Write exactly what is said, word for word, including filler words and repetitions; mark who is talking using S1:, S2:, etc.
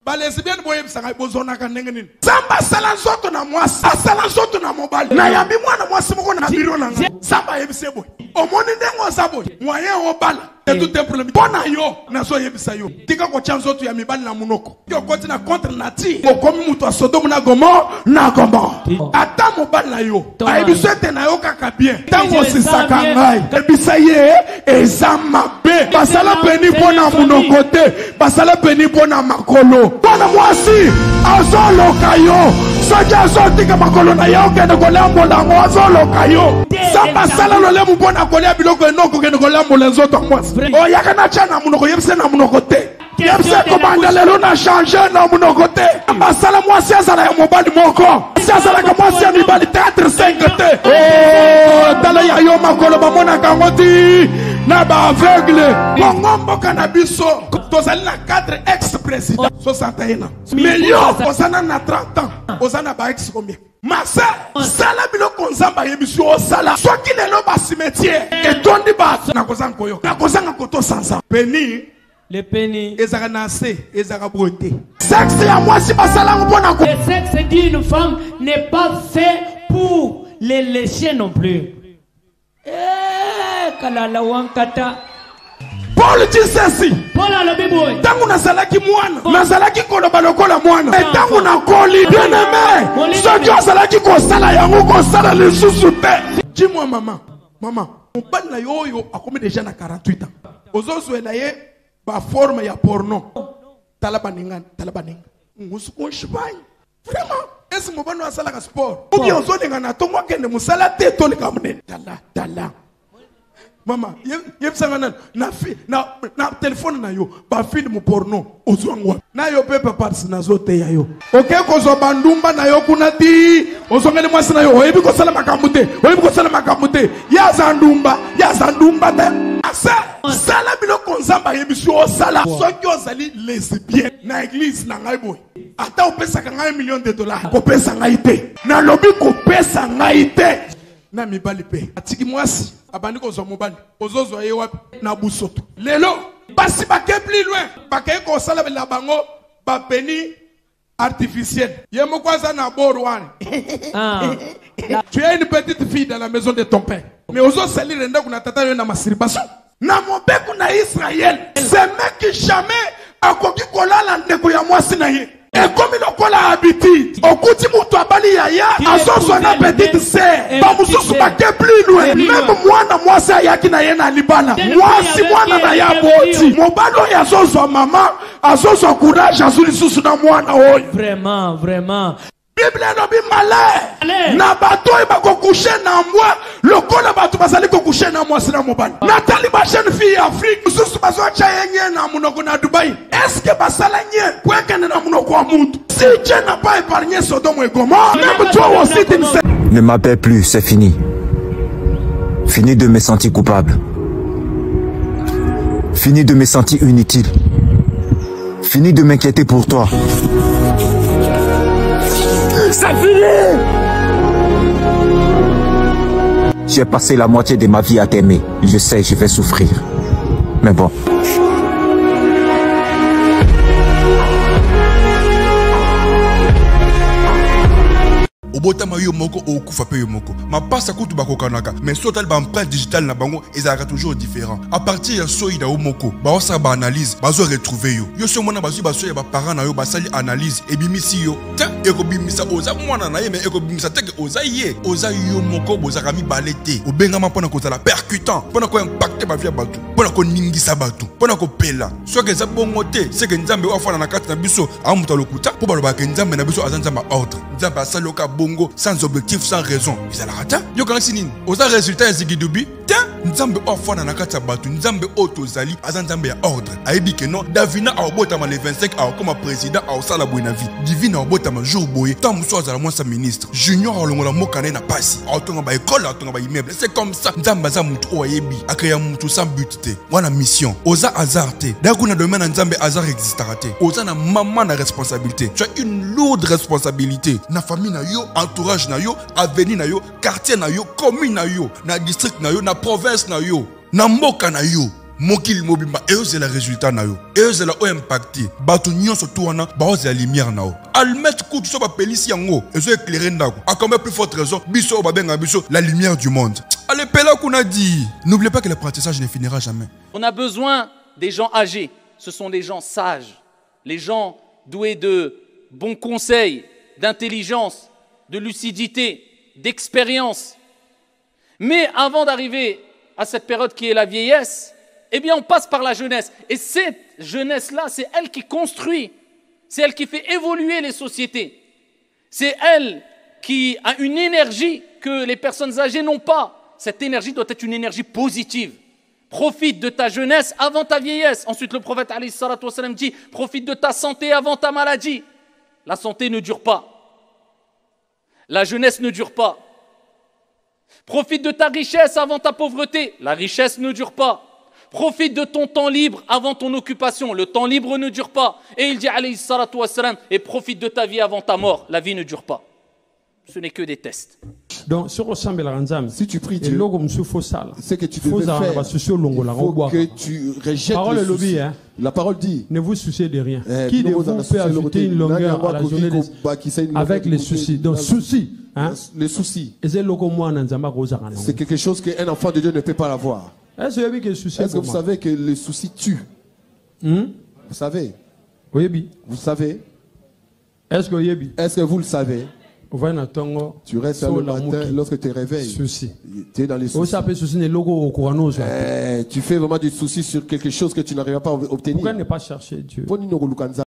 S1: Ba lesbienne boye bisanga bozona ka ndenge nini. Samba sala nzoto na mwasi, asala nzoto na mobali. Na yambi mwana mwasi moko na biro na nga. Samba yebise boye. Omoni ndengo sabo. Moyen obala. Et tout un problème. Bona yo, na so yebisa yo. Tika ko chanzo tu ya mibali na munoko. Yo koti na contre nature. Ko komi mutu a Sodome na Gomorrhe na Gomorrhe. Ata mobali na yo. Ayebiso ete na yo kaka bien. Tango sisaka ngai. Ebisa ye eza mabe. Basala peni pona munoko te. Basala peni pona makolo. Bona mwasi azoloka yo. Soja zotika makolo na yo kende kolambo la mo azoloka yo. Samba sala lo lemu pona kolia biloko enoko kende kolambo le nzoto mwasi. Oh yaka na chana munoko yebise na munoko te. Yebise ko bandalelo na changer na munoko te. Samba sala mwasi azala ya mobali moko. Azala ka mwasi ya mibali quatre cinq te. Oh tala ya yo makolo ba mona kangoti na ba aveugle. Ngombo kanabiso. Tozali na quatre ex-présidents soixante et un ans. Mais yo osana na trente ans. Osana ba ex combien? Masa sala biloko nzamba yebiso osala. Soki lelo ba cimetière etondi ba na kozanga koyo. Na kozanga koto sansa. Peni
S2: le pénis.
S1: Ezaka nase, ezaka beauté. Sexe ya mwasi basala ngopona ko.
S2: Le sexe d'une femme n'est pas fait pour les lécher non plus. Eh kalala wankata.
S1: Paul dit ceci.
S2: Paul a le bébé.
S1: Tangu nazalaki mwana, nazalaki koloba lokola mwana. Et tangu na koli bien aimé. Soki azalaki kosala yango kosala lisusu te. Dis-moi maman, maman, mobali na yo yo akomi déjà na quarante-huit ans. Ozozwela ye ba forme ya porno. Talaba ninga, talaba ninga. Ngusuko shibani. Vraiment, est-ce que mobali no asala ka sport? Ou bien ozolinga na tongo kende musala te to le kamune. Tala, tala. Maman, yebisanga na na na na téléphone na yo ba film porno ozwangwa na yo pepe parts na zote ya yo. OK ko zo bandumba na yo kuna ti ozongele mwasi na yo oyebi ko sala makambo te oyebi ko sala makambo te ya zandumba ya zandumba te asa sala biloko nzamba yebisi o sala soki ozali lesbien na église na ngai boy ata opesa ka ngai million de dollars ko pesa ngai te na lobi ko pesa ngai te na mibali pe atiki mwasi abandi ko zo mobali ozozo ye wapi na busoto lelo basi bake plus loin bake ko sala la bango ba peni artificiel ye mokwaza na borwane ah tu es une petite fille dans la maison de ton père mais ozo sali renda kuna tata yo na masturbation na mobeku na Israël ce mec jamais akoki kolala ndeko ya mwasi na ye. Et comme il a la habitude, au coup de mon abali yaya, à son son petite sœur, pas vous soubaquer plus loin. Même moi, moi, ça y a qui n'a rien à Libana. Moi, si moi, n'a ya boti. Mon ballon, y a son son maman, à son son courage, à son sous dans moi, na oi.
S2: Vraiment, vraiment.
S1: Bible no bi malais. Na bato e ba ko coucher na moi, le kola bato bazali ko coucher na moi sina mobali. Nathalie ba jeune fille Afrique, susu bazo cha yenye na munoko na Dubaï. Est-ce que basala nye kwa kana na munoko wa muntu? Si Dieu n'a pas épargné Sodome et Gomorrhe, même toi aussi tu ne sais.
S3: Ne m'appelle plus, c'est fini. Fini de me sentir coupable. Fini de me sentir inutile. Fini de m'inquiéter pour toi. C'est fini! J'ai passé la moitié de ma vie à t'aimer. Je sais, je vais souffrir. Mais bon.
S4: Obotama yo moko okufa pe yo moko. Ma passa kutu bakokanaka, mais sotal ba empreinte digitale na bango ezalaka toujours différent. À partir ya soyi da moko, ba osa ba analyse, bazo retrouver yo. Yo so mona bazo baso ya ba parents na yo basali analyse et bimisi yo. Ta eko bimisa oza mwana na ye mais eko bimisa teke oza ye. Oza yo moko bozaka mi balete. Obengama pona ko zala percutant, pona ko impacter ba vie batu, pona ko ningisa batu, pona ko pela. So ke za bongo te, c'est que nzambe wa fana na kati na biso, a muta lokuta, po ba ba ke nzambe na biso azanzamba ordre. Nzambe asaloka bongo sans objectif, sans raison. Ils allaient rater. Yo quand c'est nini? Oza résultat est zigidubi. Tiens, nzambe ofana na kati batu, nzambe otozali, azanzambe ya ordre. Aibi ke non, Davina a obotama le vingt-cinq a comme président a osala buena vie. Divina a obotama jour boye, tant muso azala moi sa ministre. Junior a longola mokane na pasi. A otonga ba école, a otonga ba immeuble. C'est comme ça. Nzamba za mutu o ayebi, akaya mutu sans but te. Wana mission. Oza hasard te. D'ailleurs na domaine nzambe hasard existera te. Oza na maman na responsabilité. Tu as une lourde responsabilité. Na famille na yo, entourage na yo, avenue na yo, quartier na yo, commune na yo, na district na yo, na province na yo, na mboka na yo. mokili mobimba et c'est le résultat na yo et c'est la o impacté bato nyonso to wana ba c'est la lumière na yo almettre coup so ba pelisi yango et so éclairer ndako a combien plus forte raison biso ba benga biso la lumière du monde. Allez pela qu'on a dit. N'oubliez pas que l'apprentissage ne finira jamais.
S5: On a besoin des gens âgés, ce sont des gens sages, les gens doués de bons conseils, d'intelligence, de lucidité, d'expérience. Mais avant d'arriver à cette période qui est la vieillesse, eh bien on passe par la jeunesse. Et cette jeunesse-là, c'est elle qui construit, c'est elle qui fait évoluer les sociétés. C'est elle qui a une énergie que les personnes âgées n'ont pas. Cette énergie doit être une énergie positive. Profite de ta jeunesse avant ta vieillesse. Ensuite, le prophète alayhi salatu wassalam dit, profite de ta santé avant ta maladie. La santé ne dure pas. La jeunesse ne dure pas. Profite de ta richesse avant ta pauvreté. La richesse ne dure pas. Profite de ton temps libre avant ton occupation. Le temps libre ne dure pas. Et il dit, alayhi salatu wassalam, et profite de ta vie avant ta mort. La vie ne dure pas. Ce n'est que des tests.
S2: Donc, si
S6: tu pries Dieu, c'est que tu
S2: faut
S6: devais faire. Il faut que tu rejettes
S2: parole
S6: le
S2: lobby,
S6: souci.
S2: hein.
S6: La parole dit.
S2: Ne vous souciez de rien.
S6: Eh,
S2: Qui de vous peut ajouter une longueur à la journée des... avec les soucis. Donc, soucis. Hein?
S6: Les soucis.
S2: C'est
S6: quelque chose qu'un enfant de Dieu ne peut pas avoir.
S2: Est-ce
S6: que vous savez que les soucis tuent?
S2: Hmm?
S6: Vous savez?
S2: Oui.
S6: Vous savez?
S2: Est-ce que,
S6: Est que vous le savez? Tu restes le matin lorsque tu te réveilles. Tu es dans les soucis. Eh, tu fais vraiment des soucis sur quelque chose que tu n'arrives pas à obtenir.
S2: Pourquoi ne pas chercher Dieu?